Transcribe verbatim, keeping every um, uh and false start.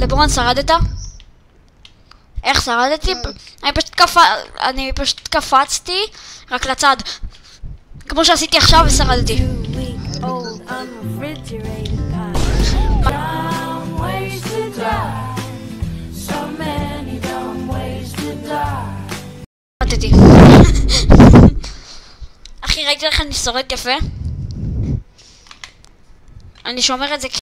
דברון, שרדת? איך שרדתי? אני פשוט קפ... אני פשוט קפצתי רק לצד, כמו שעשיתי עכשיו ושרדתי. אחי, ראיתי לך אני שורד יפה? אני שומר את זה